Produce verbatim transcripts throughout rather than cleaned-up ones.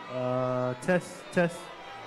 Uh, test, test.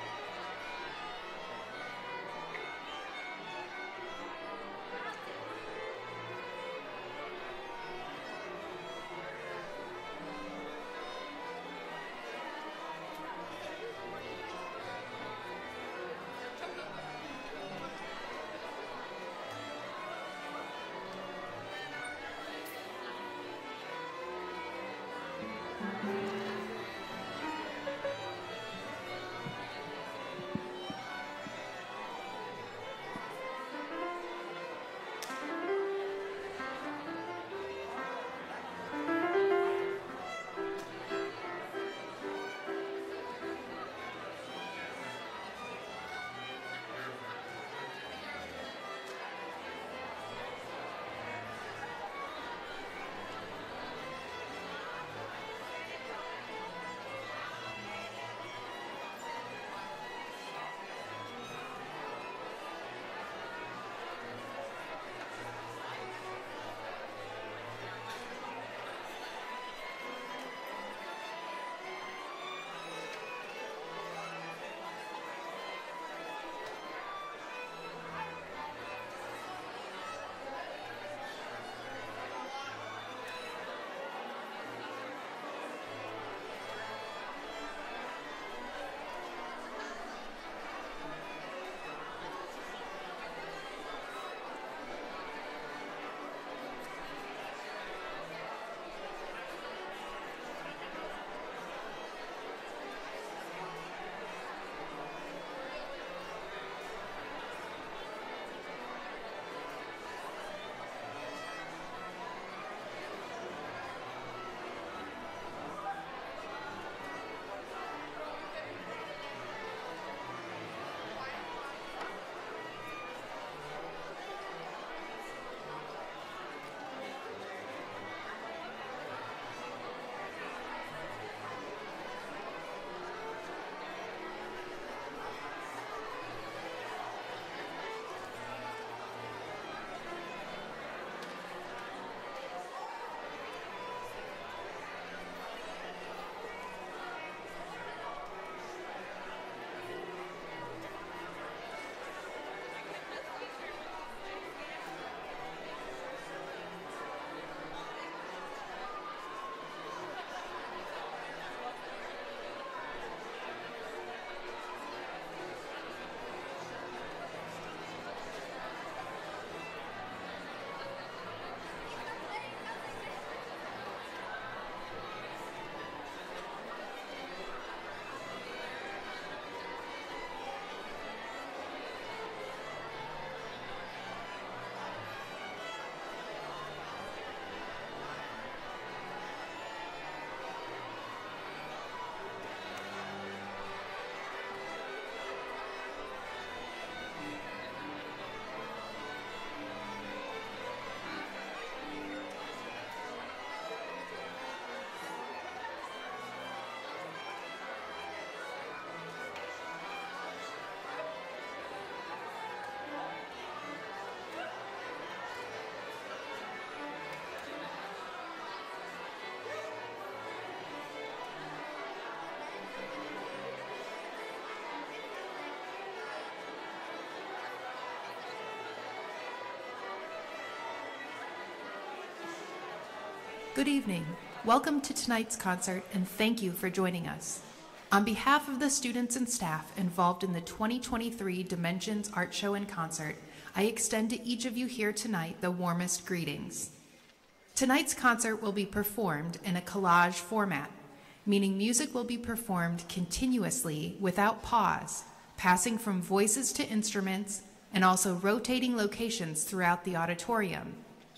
Good evening. Welcome to tonight's concert and thank you for joining us. On behalf of the students and staff involved in the twenty twenty-three Dimensions Art Show and Concert, I extend to each of you here tonight the warmest greetings. Tonight's concert will be performed in a collage format, meaning music will be performed continuously without pause, passing from voices to instruments and also rotating locations throughout the auditorium.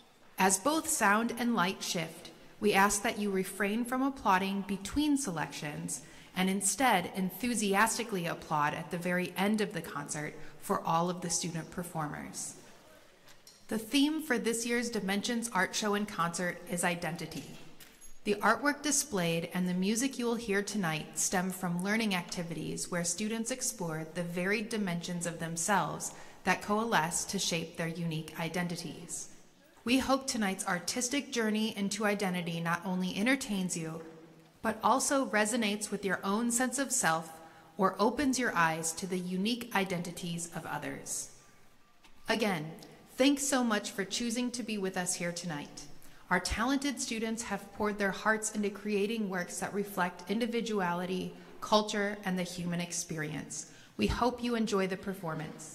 As both sound and light shift, we ask that you refrain from applauding between selections and instead enthusiastically applaud at the very end of the concert for all of the student performers. The theme for this year's Dimensions Art Show and Concert is identity. The artwork displayed and the music you will hear tonight stem from learning activities where students explore the varied dimensions of themselves that coalesce to shape their unique identities. We hope tonight's artistic journey into identity not only entertains you, but also resonates with your own sense of self or opens your eyes to the unique identities of others. Again, thanks so much for choosing to be with us here tonight. Our talented students have poured their hearts into creating works that reflect individuality, culture, and the human experience. We hope you enjoy the performance.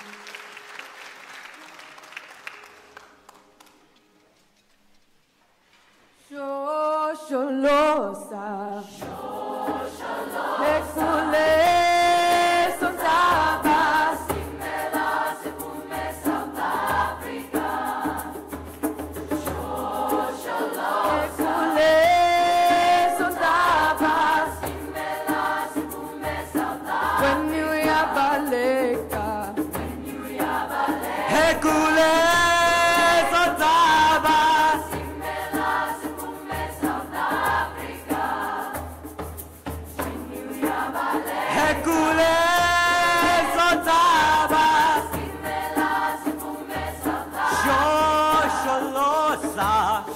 Shosholosa, Hekule Sontaba, Simela Sepume South Africa. Shosholosa, Hekule Sontaba, Simela Sepume South Africa. When you yabaleka, when you yabaleka, Hekule Sontaba. Hekule Sontaba, Shosholosa,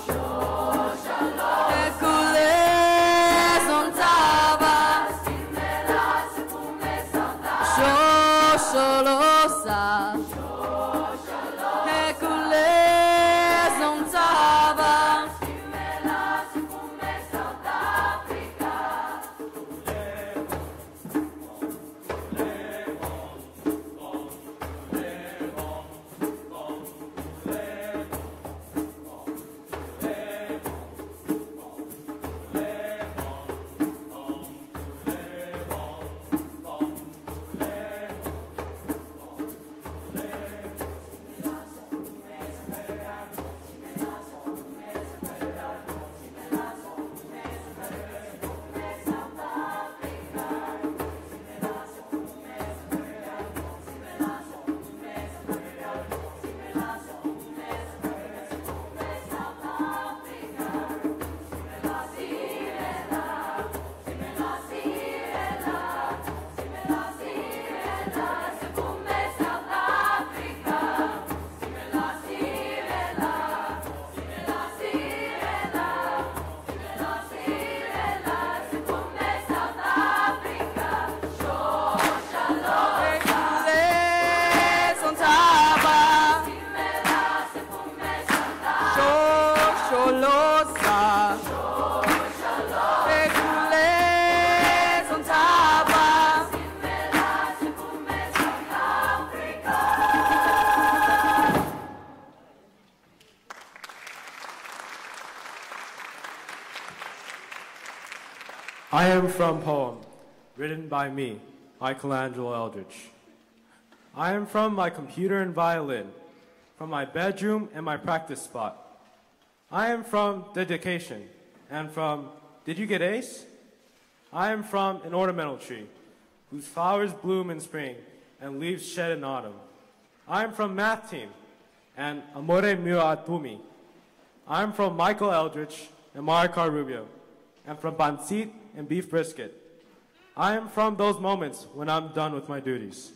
Hekule Sontaba, Shosholosa, Hekule Sontaba. I am from poem, written by me, Michelangelo Eldridge. I am from my computer and violin, from my bedroom and my practice spot. I am from dedication, and from Did You Get Ace? I am from an ornamental tree, whose flowers bloom in spring and leaves shed in autumn. I am from math team, and Amore mio atumi. I am from Michael Eldridge and Maricar Rubio, and from pancit and beef brisket. I am from those moments when I'm done with my duties.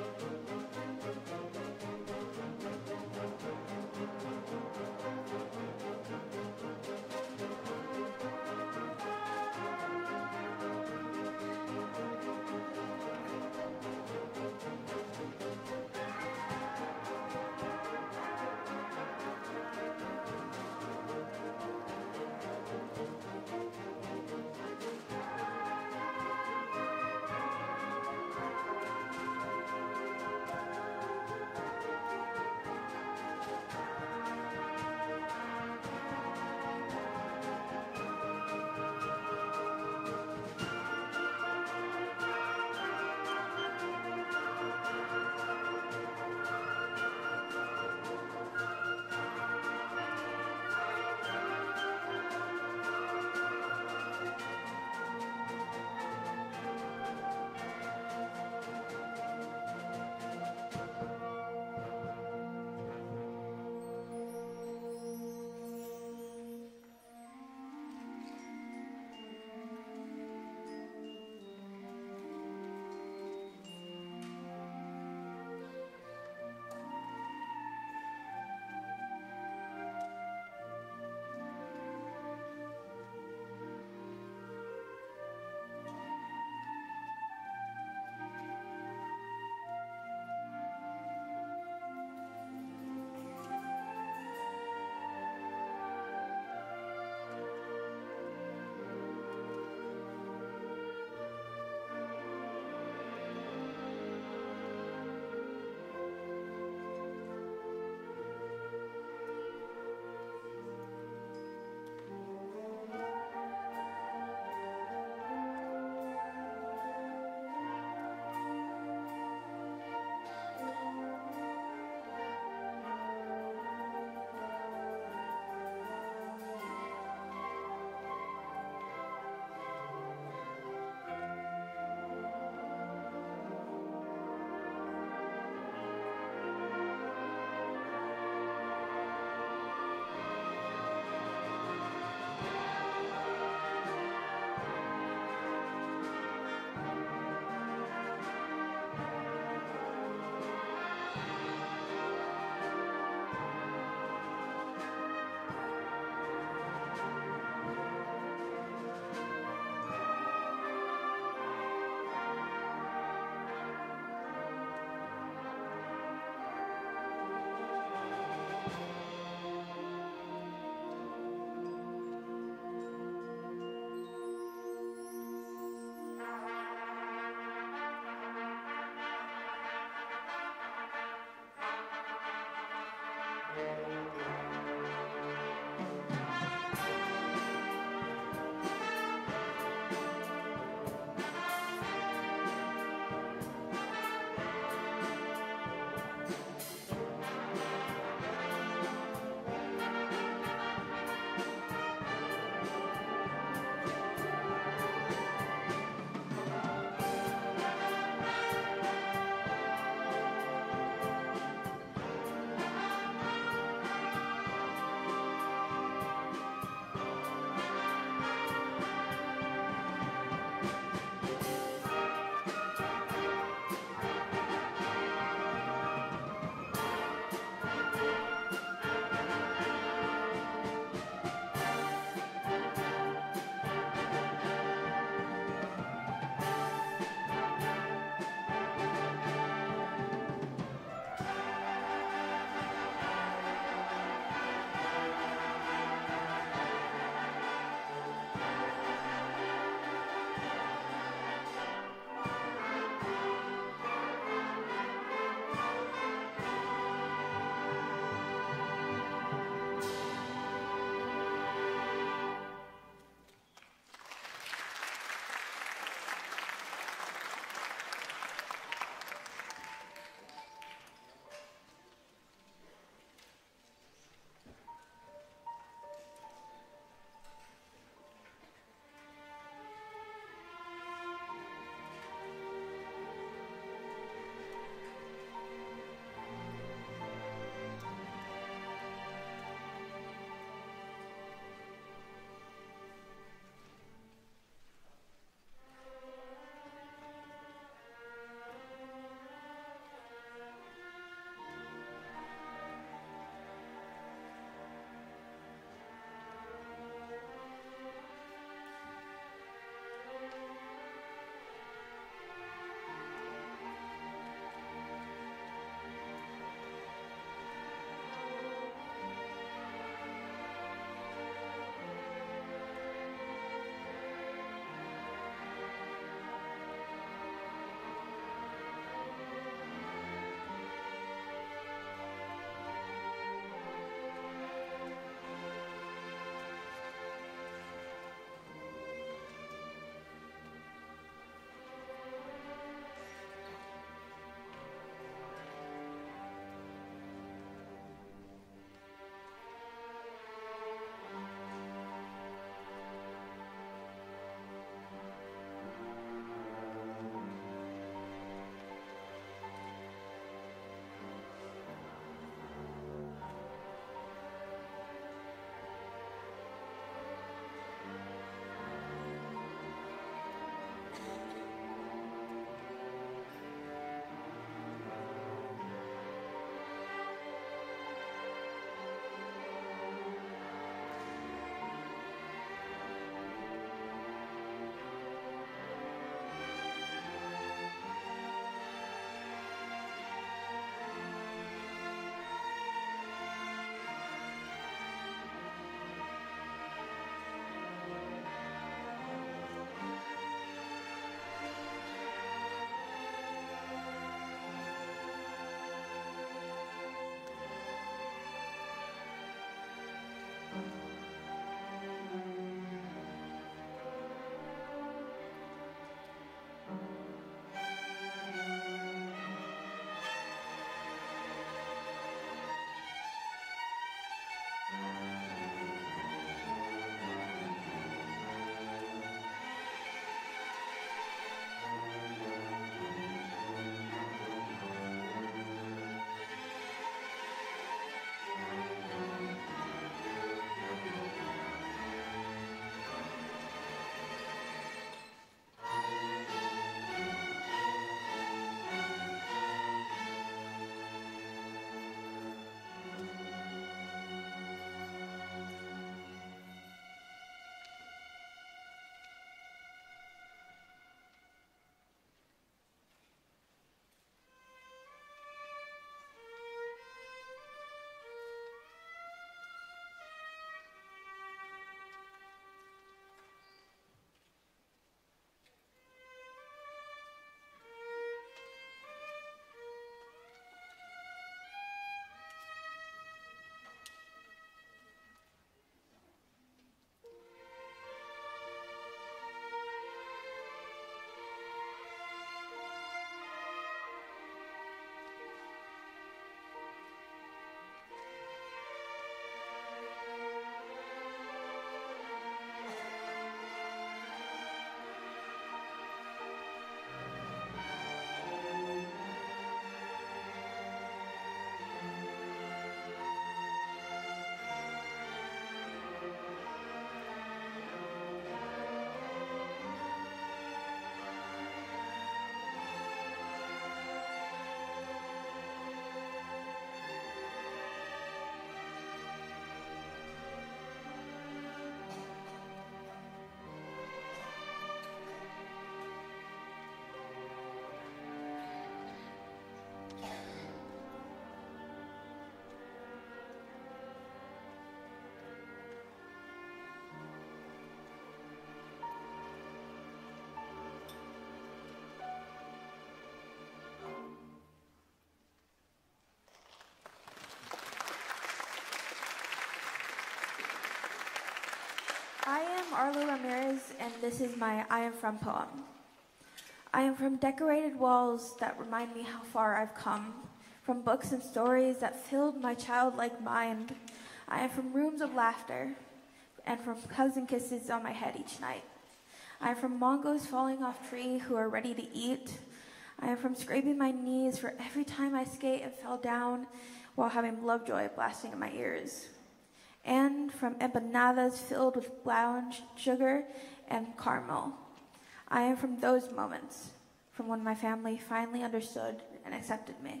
I am Arlo Ramirez, and this is my I Am From poem. I am from decorated walls that remind me how far I've come, from books and stories that filled my childlike mind. I am from rooms of laughter, and from cousin kisses on my head each night. I am from mongos falling off tree who are ready to eat. I am from scraping my knees for every time I skate and fell down while having Lovejoy blasting in my ears. And from empanadas filled with brown sugar and caramel. I am from those moments, from when my family finally understood and accepted me.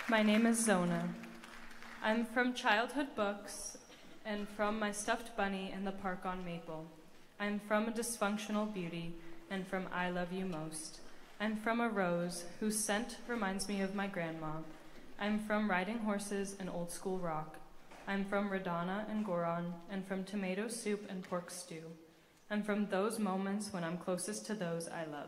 My name is Zona. I'm from childhood books and from my stuffed bunny in the park on Maple. I'm from a dysfunctional beauty and from I Love You Most. I'm from a rose whose scent reminds me of my grandma. I'm from riding horses and old school rock. I'm from Radana and Goron and from tomato soup and pork stew. I'm from those moments when I'm closest to those I love.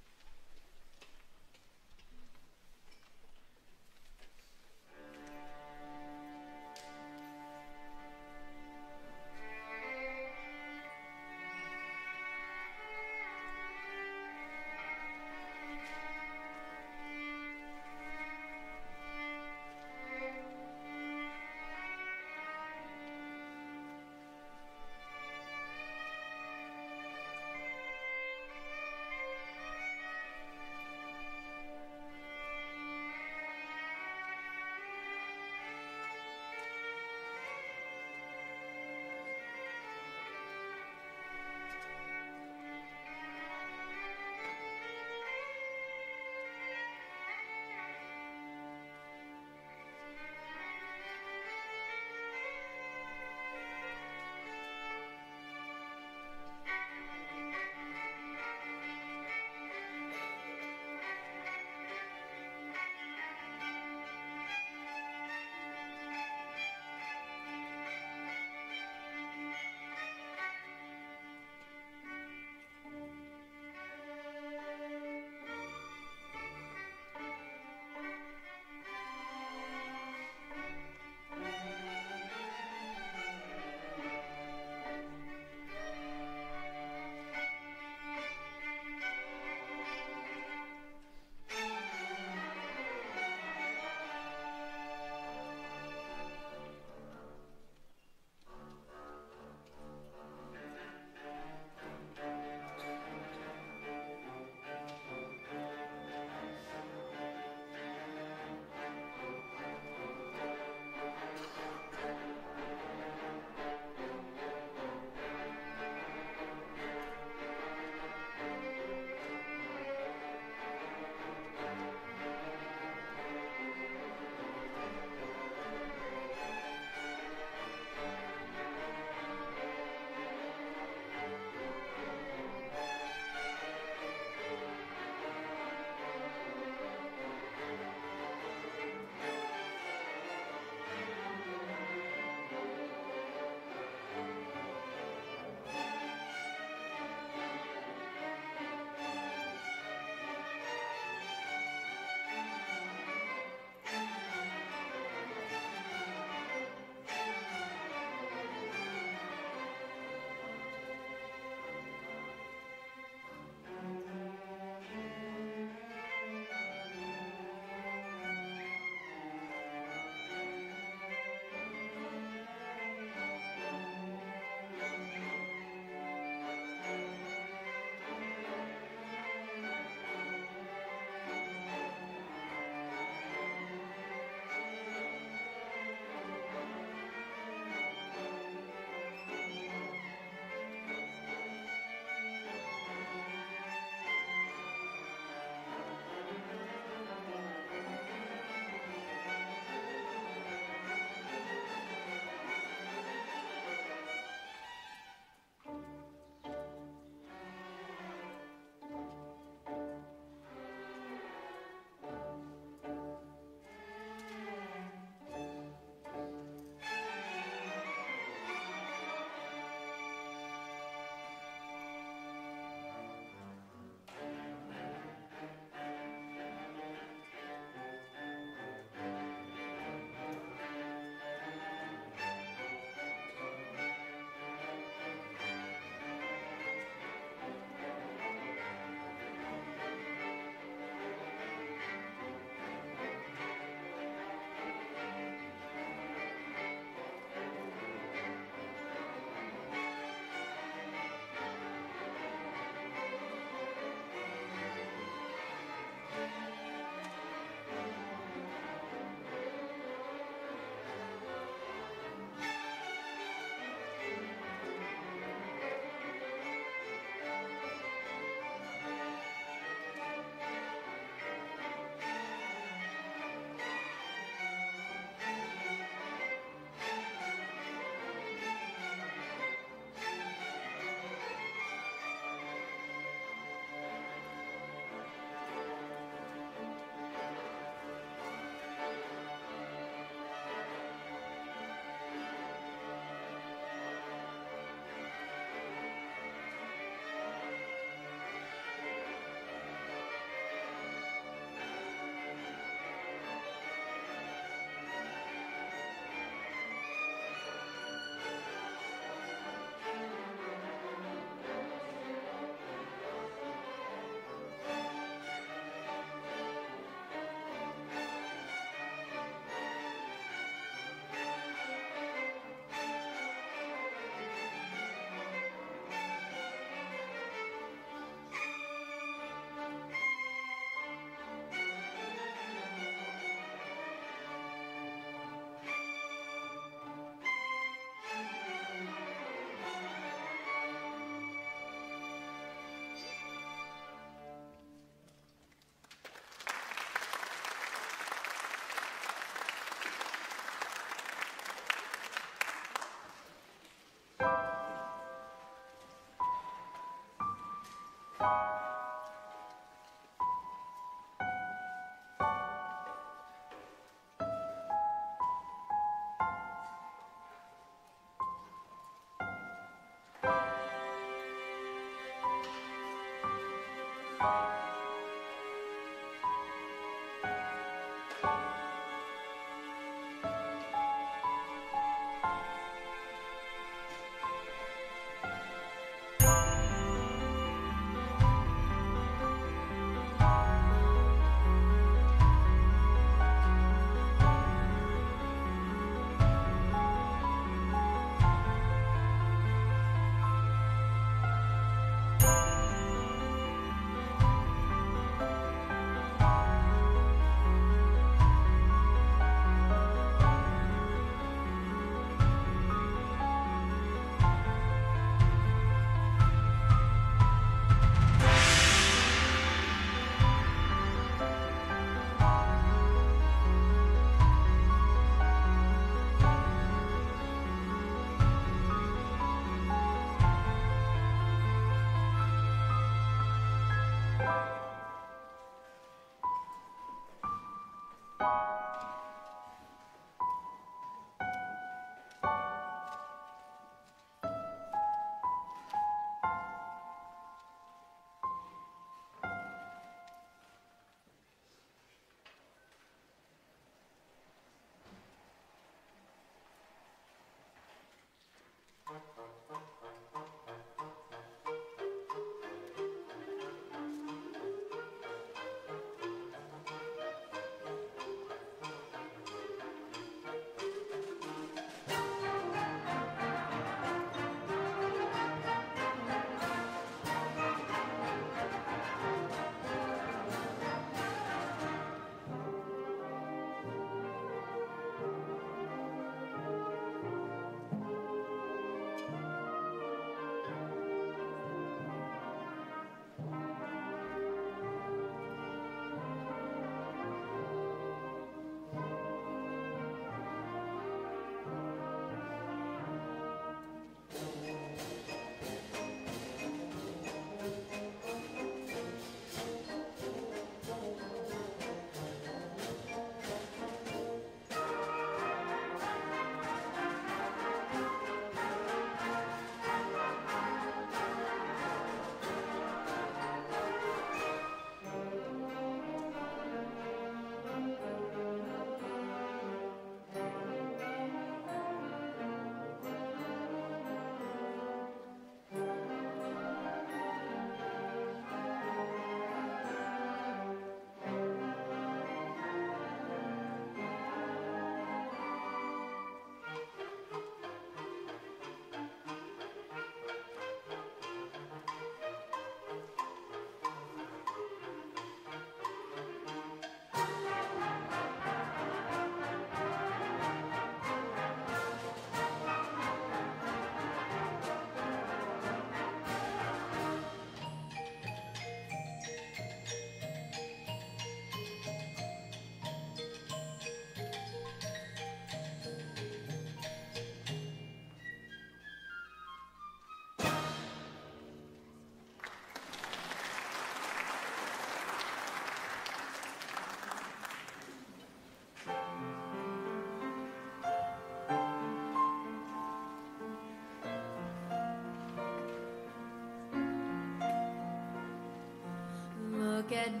Look at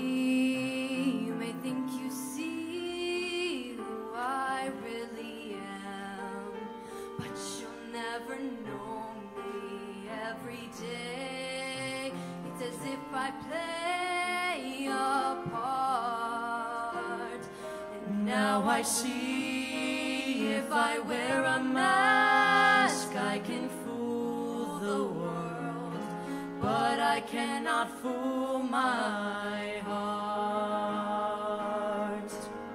me, you may think you see who I really am, but you'll never know me. Every day it's as if I play a part, and now I see if I wear a mask I can fool the world, but I cannot fool my heart.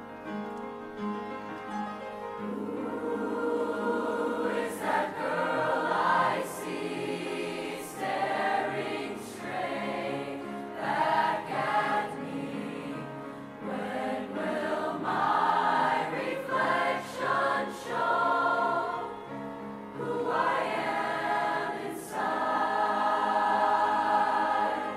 Who is that girl I see staring straight back at me? When will my reflection show who I am inside?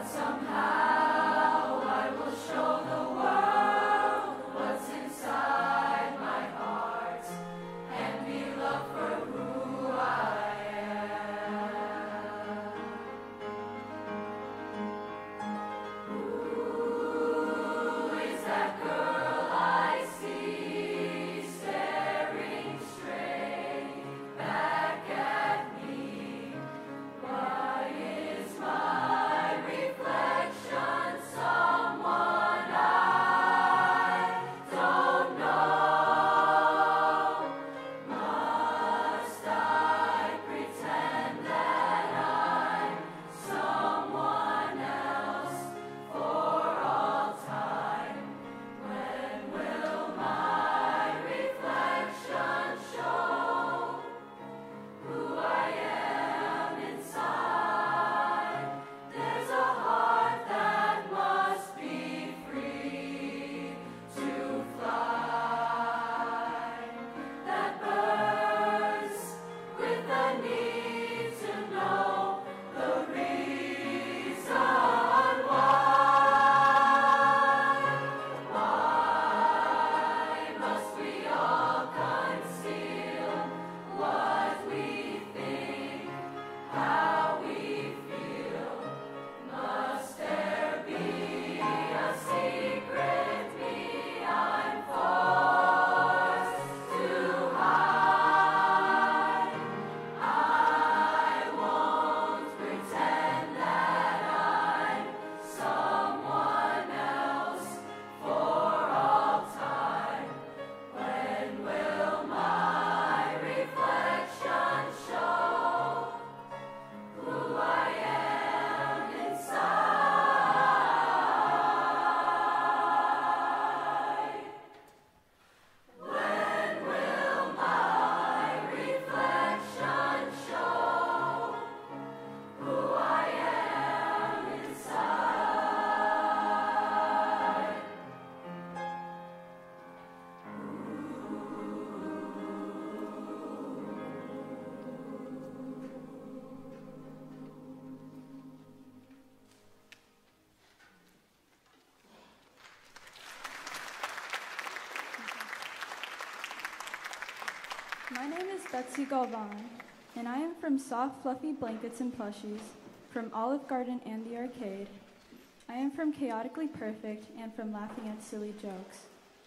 My name is Betsy Galvan, and I am from Soft Fluffy Blankets and Plushies, from Olive Garden and the Arcade. I am from Chaotically Perfect and from Laughing at Silly Jokes.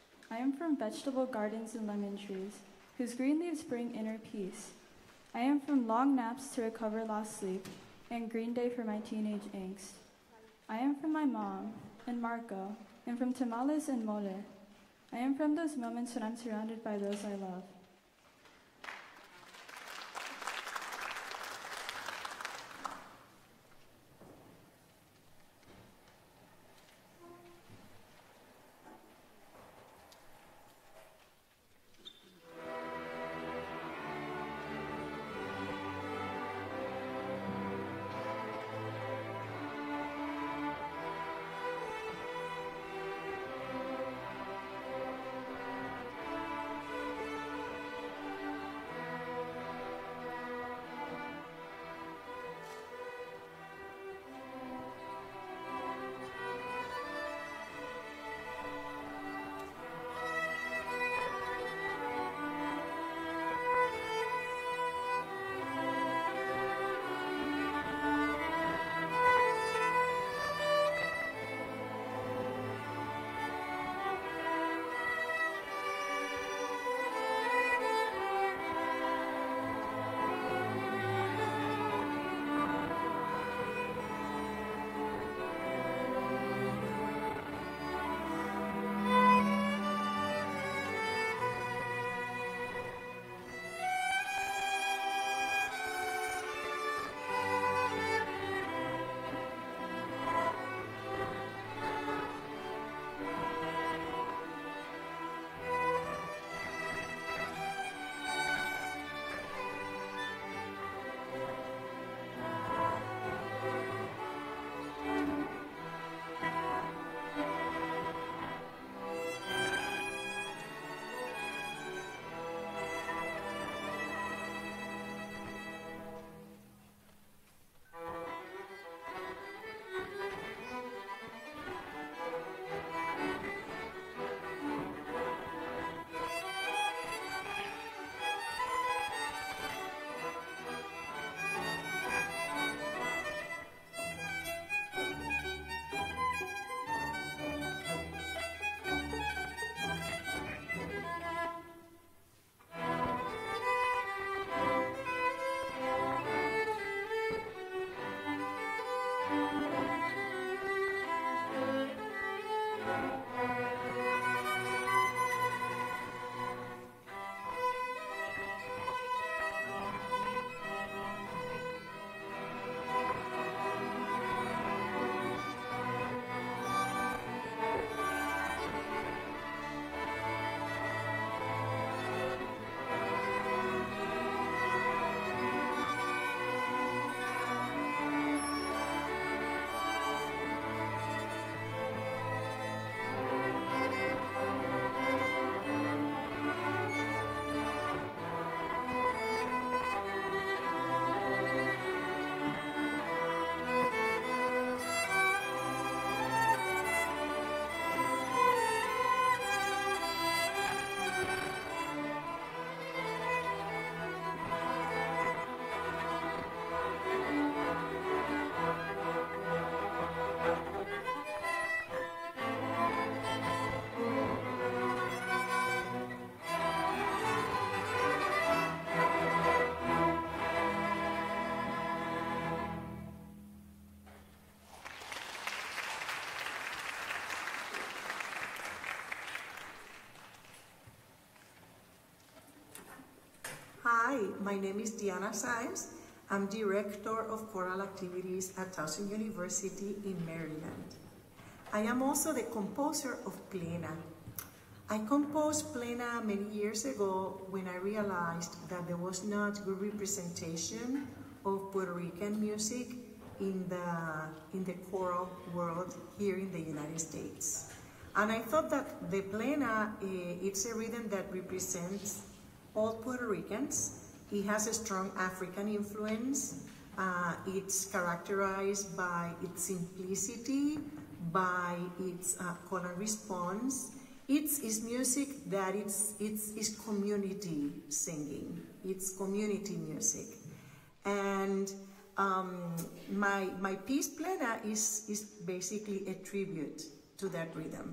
I am from Vegetable Gardens and Lemon Trees, whose green leaves bring inner peace. I am from Long Naps to Recover Lost Sleep, and Green Day for my teenage angst. I am from my mom, and Marco, and from Tamales and Mole. I am from those moments when I'm surrounded by those I love. Hi, my name is Diana Symes. I'm Director of Choral Activities at Towson University in Maryland. I am also the composer of Plena. I composed Plena many years ago when I realized that there was not good representation of Puerto Rican music in the, in the choral world here in the United States. And I thought that the Plena, uh, it's a rhythm that represents all Puerto Ricans. It has a strong African influence. Uh, it's characterized by its simplicity, by its uh, call and response. It's, it's music that it's, it's, it's community singing. It's community music. And um, my, my piece Plena is, is basically a tribute to that rhythm.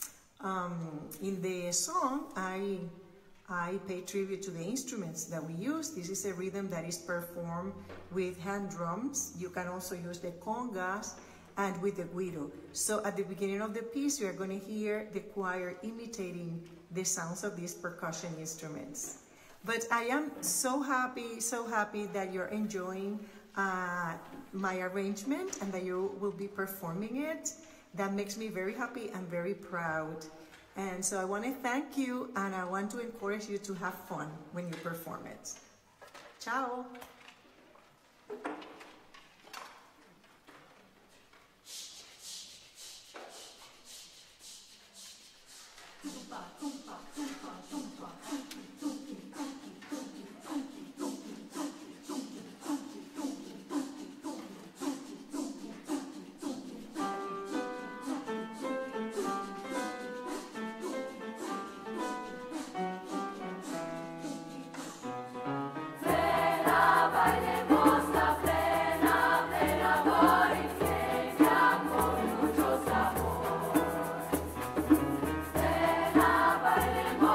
Um, in the song, I, I pay tribute to the instruments that we use. This is a rhythm that is performed with hand drums. You can also use the congas and with the guiro. So at the beginning of the piece, you are going to hear the choir imitating the sounds of these percussion instruments. But I am so happy, so happy that you're enjoying uh, my arrangement and that you will be performing it. That makes me very happy and very proud. And so I want to thank you, and I want to encourage you to have fun when you perform it. Ciao. Bailemos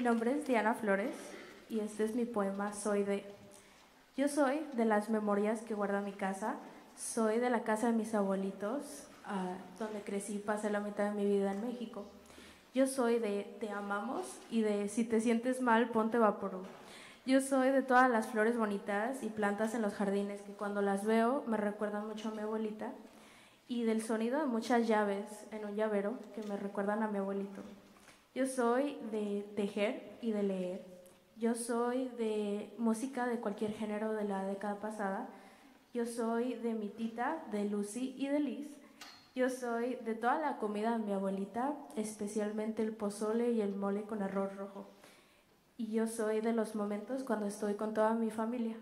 nombre es Diana Flores y este es mi poema Soy de. Yo soy de las memorias que guarda mi casa, soy de la casa de mis abuelitos, uh, donde crecí y pasé la mitad de mi vida en México. Yo soy de Te amamos y de Si te sientes mal, ponte Vaporub. Yo soy de todas las flores bonitas y plantas en los jardines que cuando las veo me recuerdan mucho a mi abuelita y del sonido de muchas llaves en un llavero que me recuerdan a mi abuelito. Yo soy de tejer y de leer. Yo soy de música de cualquier género de la década pasada. Yo soy de mi tita, de Lucy y de Liz. Yo soy de toda la comida de mi abuelita, especialmente el pozole y el mole con arroz rojo. Y yo soy de los momentos cuando estoy con toda mi familia.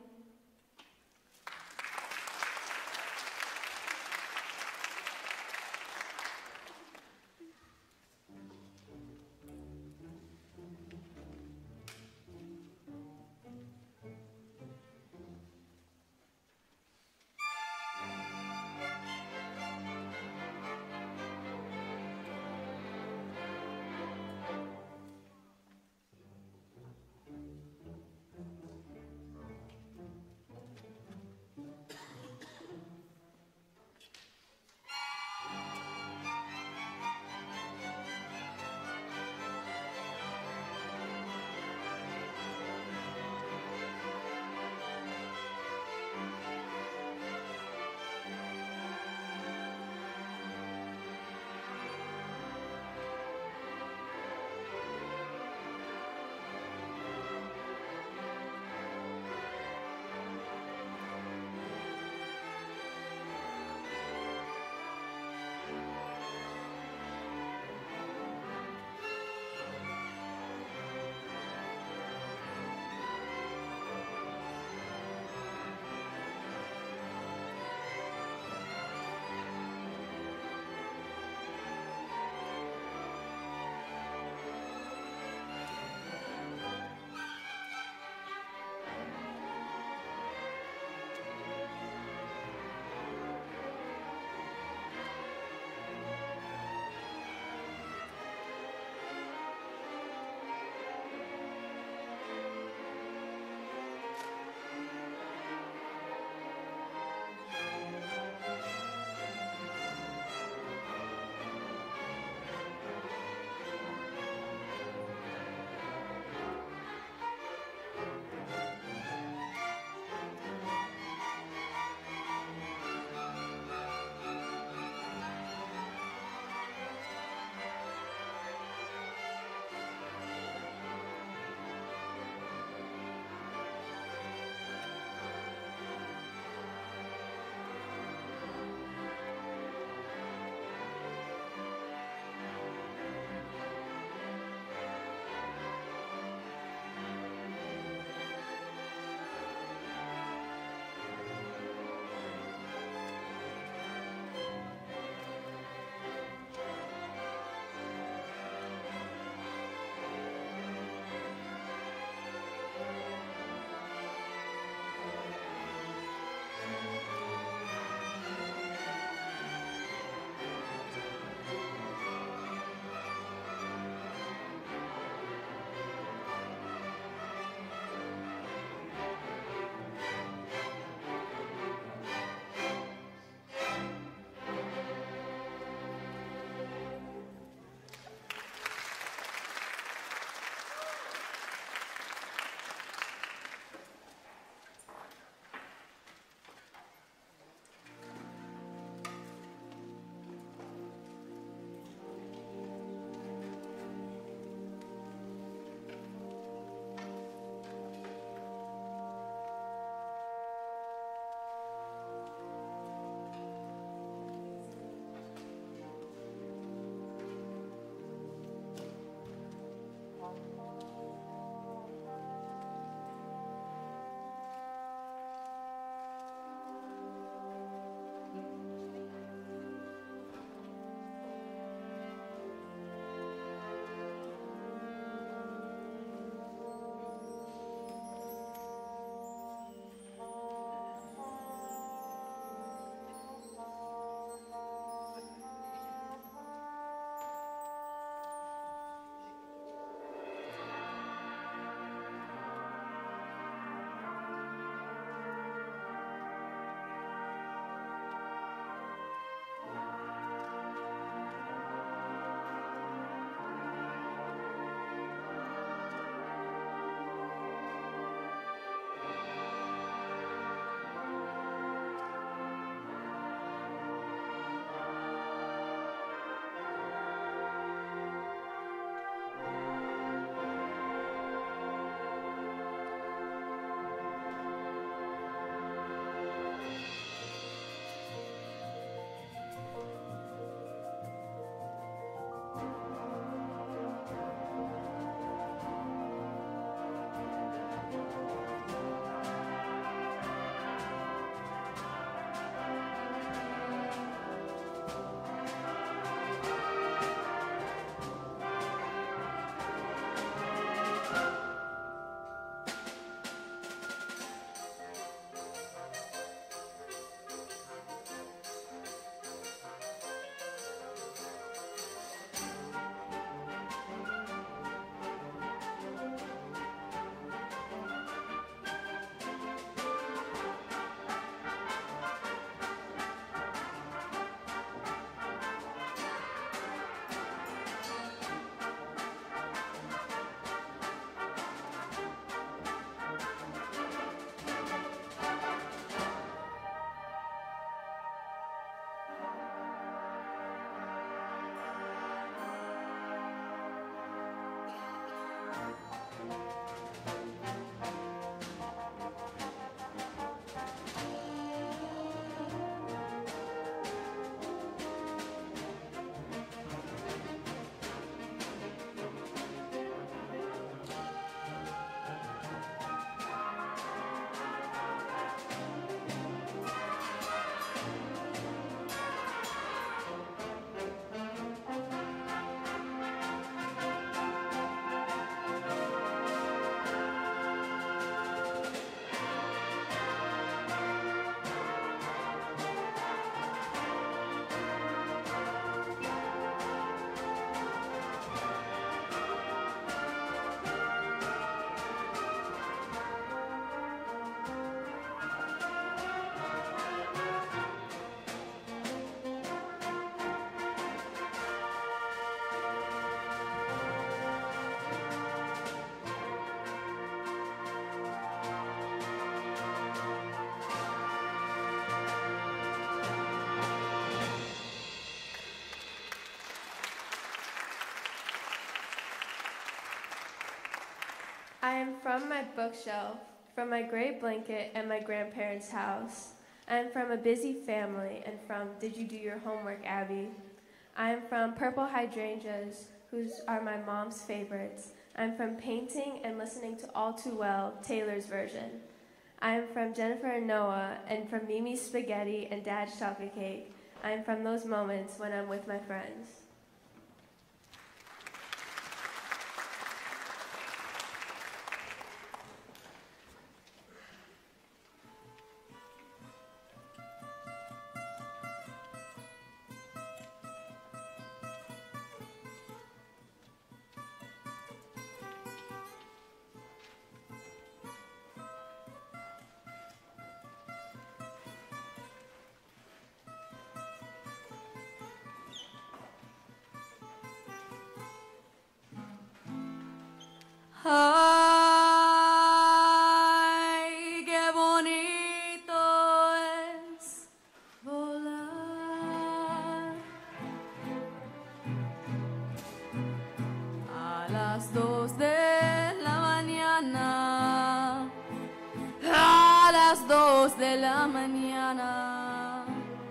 from my bookshelf, from my gray blanket and my grandparents' house. I am from a busy family and from Did You Do Your Homework, Abby? I am from purple hydrangeas, whose are my mom's favorites. I am from painting and listening to All Too Well, Taylor's version. I am from Jennifer and Noah and from Mimi's spaghetti and Dad's chocolate cake. I am from those moments when I'm with my friends. Ay, qué bonito es volar a las dos de la mañana, a las dos de la mañana.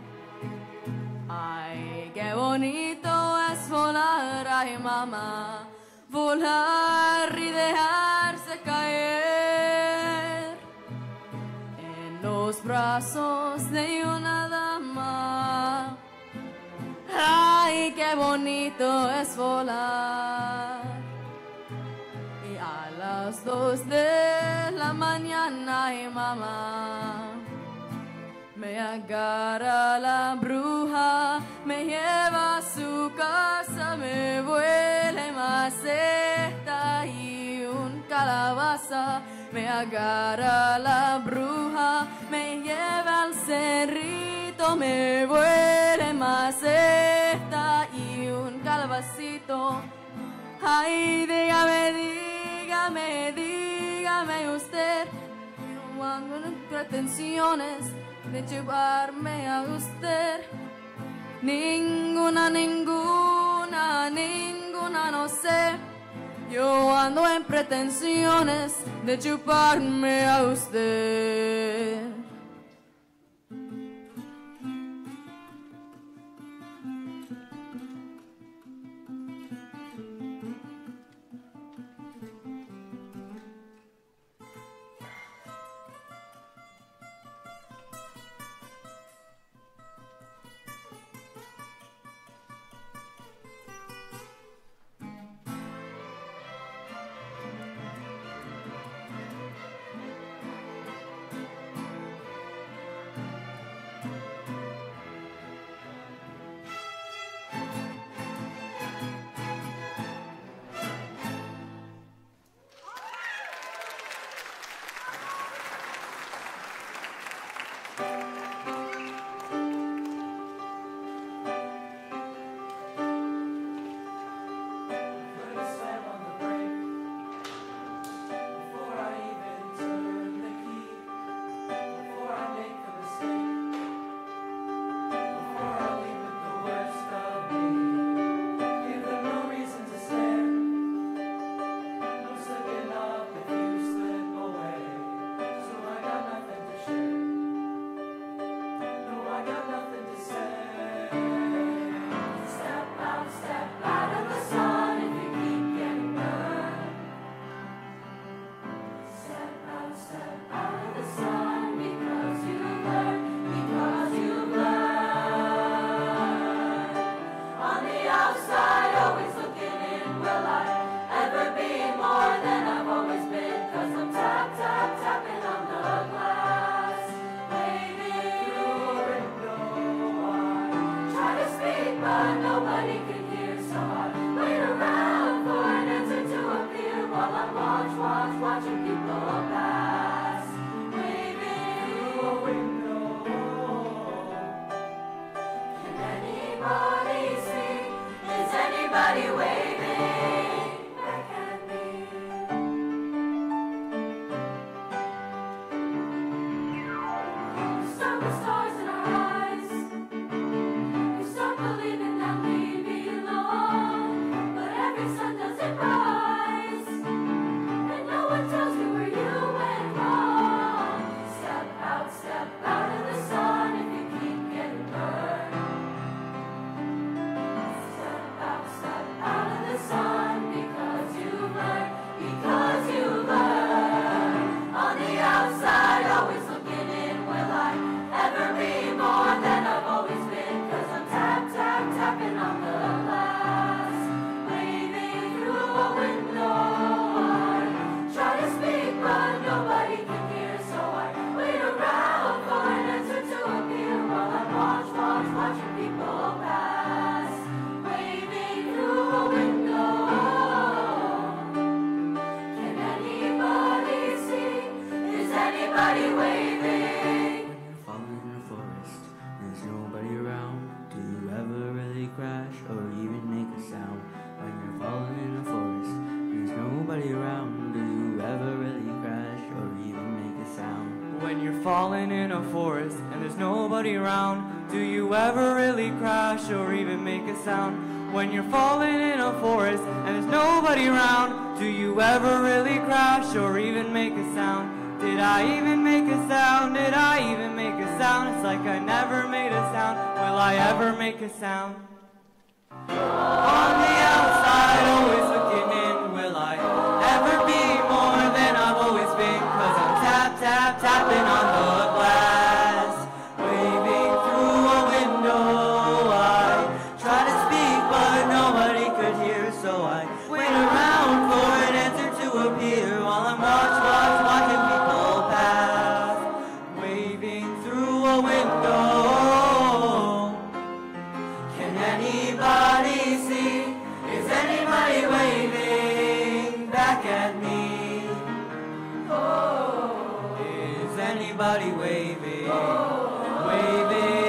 Ay, qué bonito es volar, ay mamá, volar y dejarse caer en los brazos de una dama. Ay, qué bonito es volar. Y a las dos de la mañana, ay mamá, me agarra la bruja, me lleva a su casa, me vuela maceta y un calabaza. Me agarra la bruja, me lleva al cerrito, me vuela maceta y un calabacito. Ay, dígame, dígame, dígame usted, no hago pretensiones de llevarme a usted. Ninguna, ninguna, ninguna, no sé. Yo ando en pretensiones de chuparme a usted. anybody waving? When you're falling in a forest, there's nobody around. Do you ever really crash or even make a sound? When you're falling in a forest, there's nobody around. Do you ever really crash or even make a sound? When you're falling in a forest and there's nobody around, do you ever really crash or even make a sound? When you're falling in a forest and there's nobody around, do you ever really crash or even make a sound? Did I even make a sound? Did I even make a sound? It's like I never made a sound. Will I ever make a sound? On the outside, always looking in. Will I ever be more than I've always been? Cause I'm tap, tap, tapping on the glass, waving through a window. I try to speak but nobody could hear, so I wait around for an answer to appear while I'm watch, watch, watching people pass, waving through a window. Can anybody see? Is anybody waving back at me? Oh, is anybody waving, waving?